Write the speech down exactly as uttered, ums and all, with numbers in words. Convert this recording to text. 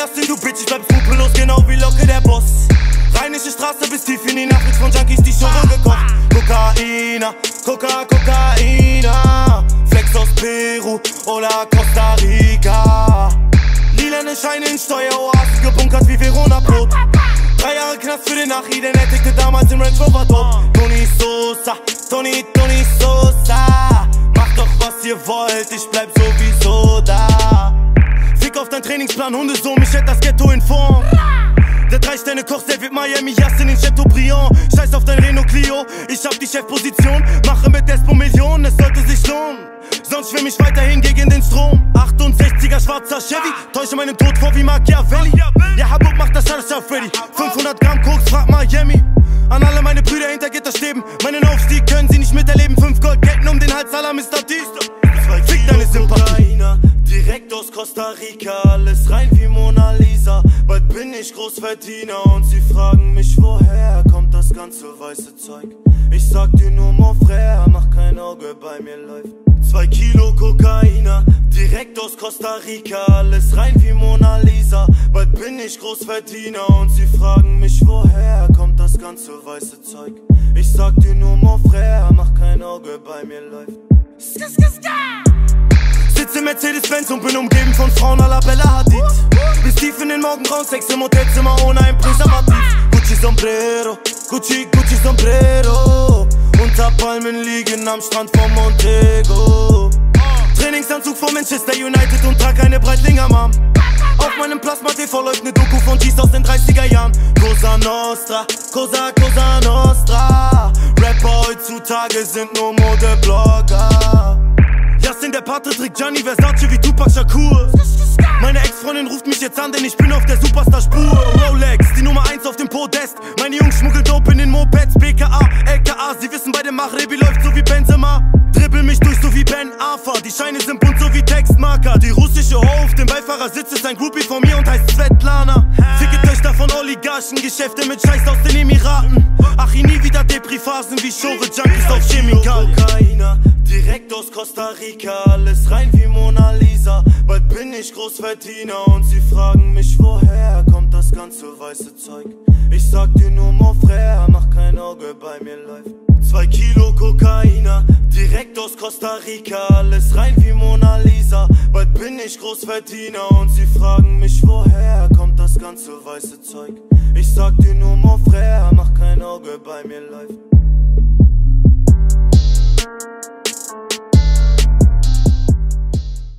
Yassin, du Bitch, ich bleib skrupellos, genau wie Locke der Boss. Rheinische Straße bis tief in die Nacht, mit von Junkies die Schore gekocht. Kokaina, Coca, Kokaina, Flex aus Peru oder Costa Rica. Lilane Scheine in Steueroasen, gebunkert wie Verona Brot. Drei Jahre Knast für den Nachi, den entdeckte damals im Range Rover tot. Tony Sosa, Tony, Tony Sosa. Macht doch was ihr wollt, ich bleib sowieso da. Fick auf dein Trainingsplan, Hundesohn, ich hätt das Ghetto in Form. Der Drei-Sterne-Koch, der wird Miami, Yassin in Chateaubriand. Scheiß auf dein Renault Clio, ich hab die Chefposition. Mache mit Despo Millionen, es sollte sich lohnen. Sonst schwimm ich weiterhin gegen den Strom. achtundsechziger schwarzer Chevy, täusche meinen Tod vor wie Machiavelli. Ja, Habub macht das alles auf Freddy. fünfhundert Gramm Koks, frag Miami. An alle meine Brüder hinter Gitterstäben, meinen Aufstieg können sie nicht miterleben. Fünf Goldketten um den Hals aller Mister T. Fick deine Sympathie. Direkt aus Costa Rica, alles rein wie Mona Lisa. Bald bin ich Großverdiener und sie fragen mich, woher kommt das ganze weiße Zeug. Ich sag dir nur, mon frère, mach kein Auge, bei mir läuft. Zwei Kilo Kokaina, direkt aus Costa Rica, alles rein wie Mona Lisa. Bald bin ich Großverdiener und sie fragen mich, woher kommt das ganze weiße Zeug. Ich sag dir nur, mon frère, mach kein Auge, bei mir läuft. Sitze im Mercedes-Benz und bin umgeben von Frauen à la Bella Hadid. Bis tief in den Morgengrauen, Sex im Hotelzimmer ohne ein Präservativ. Gucci Sombrero, Gucci, Gucci Sombrero. Unter Palmen liegen am Strand von Montego. Trainingsanzug von Manchester United und trag eine Breitlinger Mom. Auf meinem Plasma-T V läuft ne Doku von G's aus den dreißiger Jahren. Cosa Nostra, Cosa, Cosa Nostra. Rapper heutzutage sind nur Modeblogger. Yassin, der Pate trägt Gianni Versace wie Tupac Shakur. Meine Ex-Freundin ruft mich jetzt an, denn ich bin auf der Superstar-Spur. Rolex, die Nummer eins auf dem Podest. Meine Jungs schmuggelt Dope in den Mopeds. B K A, L K A, sie wissen bei dem Machrebi läuft so wie Benzema. Dribbel mich durch so wie Ben Arfa. Die Scheine sind bunt so wie Textmarker. Die russische Ho auf dem Beifahrersitz ist ein Groupie von mir und heißt Svetlana. Ficke Töchter von Oligarchen, Geschäfte mit Scheiß aus den Emiraten. Ach, nie wieder Depri-Phasen wie Schore, Junkies auf Chemikalien. Kokaina, direkt aus Costa Rica, alles rein wie Mona Lisa. Bald bin ich Großverdiener und sie fragen mich, woher kommt das ganze weiße Zeug. Ich sag dir nur, mon frère, mach kein Auge, bei mir läuft. Zwei Kilo Kokaina, direkt aus Costa Rica, alles rein wie Mona Lisa. Bald bin ich Großverdiener und sie fragen mich, woher kommt das ganze weiße Zeug. Ich sag dir nur, mon frère, mach kein Auge, bei mir läuft.